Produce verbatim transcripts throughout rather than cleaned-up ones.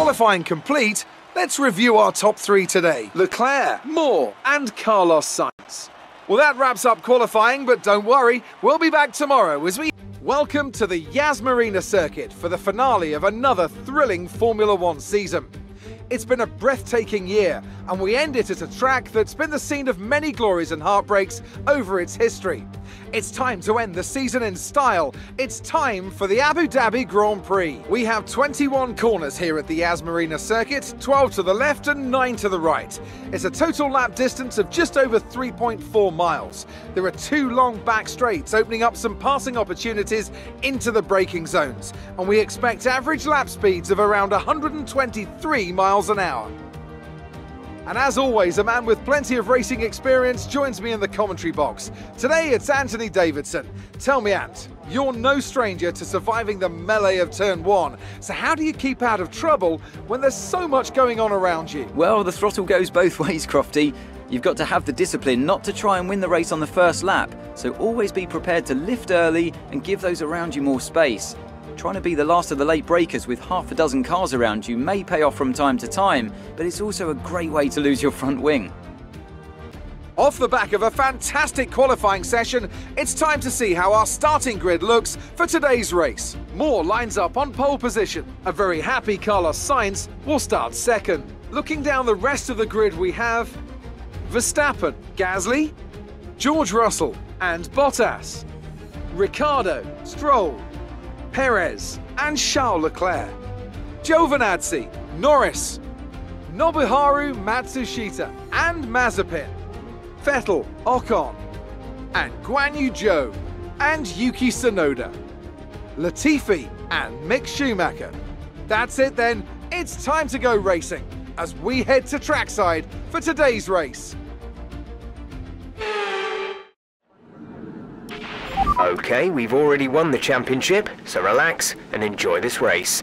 qualifying complete, let's review our top three today. Leclerc, Moore and Carlos Sainz. Well, that wraps up qualifying, but don't worry, we'll be back tomorrow as we... Welcome to the Yas Marina circuit for the finale of another thrilling Formula One season. It's been a breathtaking year, and we end it at a track that's been the scene of many glories and heartbreaks over its history. It's time to end the season in style. It's time for the Abu Dhabi Grand Prix. We have twenty-one corners here at the Yas Marina circuit, twelve to the left and nine to the right. It's a total lap distance of just over three point four miles. There are two long back straights opening up some passing opportunities into the braking zones, and we expect average lap speeds of around one hundred twenty-three miles an hour. And as always, a man with plenty of racing experience joins me in the commentary box. Today it's Anthony Davidson. Tell me, Ant, you're no stranger to surviving the melee of turn one. So how do you keep out of trouble when there's so much going on around you? Well, the throttle goes both ways, Crofty. You've got to have the discipline not to try and win the race on the first lap. So always be prepared to lift early and give those around you more space. Trying to be the last of the late breakers with half a dozen cars around you may pay off from time to time, but it's also a great way to lose your front wing. Off the back of a fantastic qualifying session, it's time to see how our starting grid looks for today's race. Moore lines up on pole position. A very happy Carlos Sainz will start second. Looking down the rest of the grid, we have Verstappen, Gasly, George Russell and Bottas, Ricciardo, Stroll, Perez and Charles Leclerc, Giovinazzi, Norris, Nobuharu Matsushita and Mazepin, Vettel, Ocon, and Guan Yu Zhou and Yuki Tsunoda, Latifi and Mick Schumacher. That's it then, it's time to go racing as we head to trackside for today's race. Okay, we've already won the championship, so relax and enjoy this race.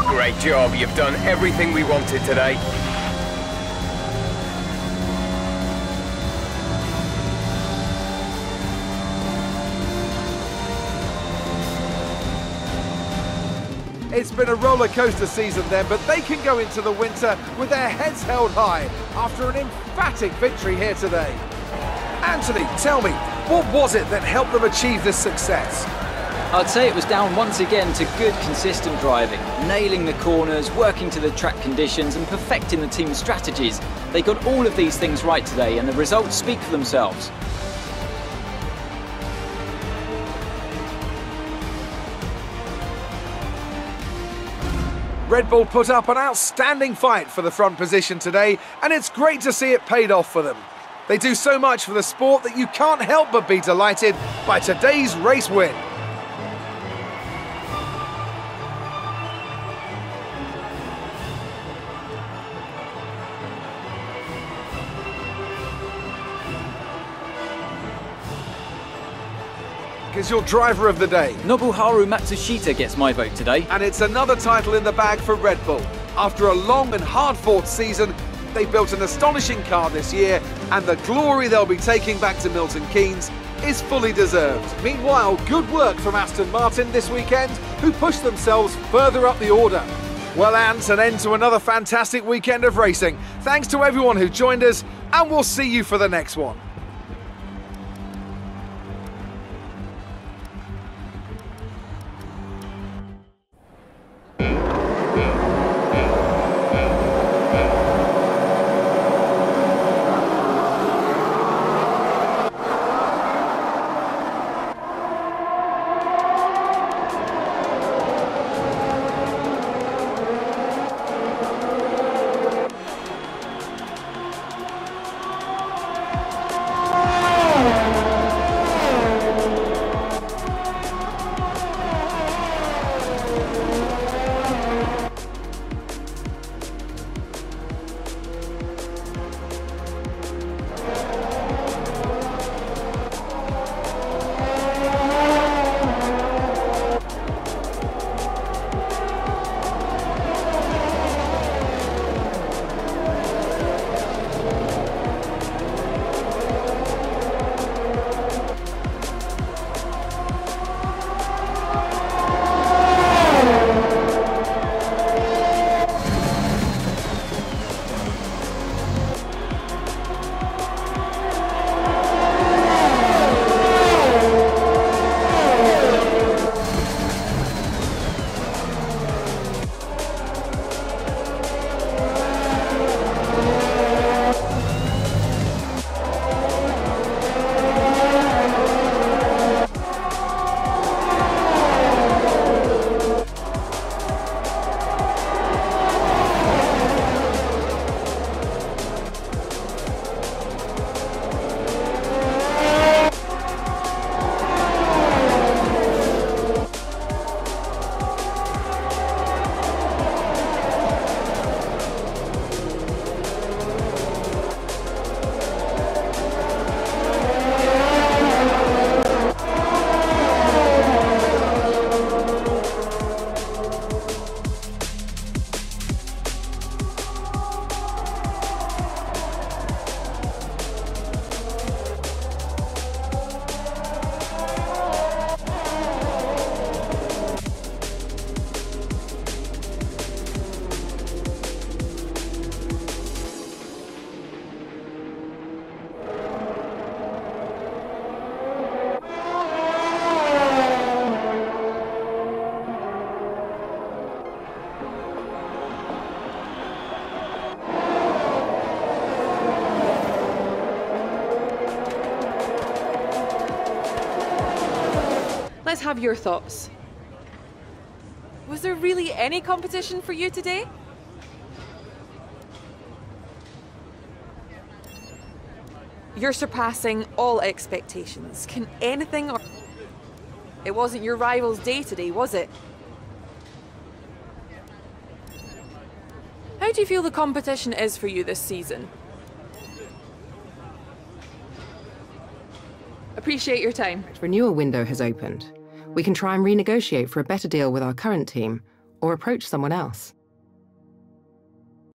Great job, you've done everything we wanted today. It's been a roller coaster season then, but they can go into the winter with their heads held high after an emphatic victory here today. Anthony, tell me, what was it that helped them achieve this success? I'd say it was down once again to good, consistent driving, nailing the corners, working to the track conditions and perfecting the team's strategies. They got all of these things right today and the results speak for themselves. Red Bull put up an outstanding fight for the front position today, and it's great to see it paid off for them. They do so much for the sport that you can't help but be delighted by today's race win. Is your driver of the day. Nobuharu Matsushita gets my vote today. And it's another title in the bag for Red Bull. After a long and hard-fought season, they built an astonishing car this year, and the glory they'll be taking back to Milton Keynes is fully deserved. Meanwhile, good work from Aston Martin this weekend, who pushed themselves further up the order. Well, Ant, an end to another fantastic weekend of racing. Thanks to everyone who joined us, and we'll see you for the next one. Let's have your thoughts. Was there really any competition for you today? You're surpassing all expectations. Can anything... Or it wasn't your rival's day today, was it? How do you feel the competition is for you this season? Appreciate your time. Renewal window has opened. We can try and renegotiate for a better deal with our current team, or approach someone else.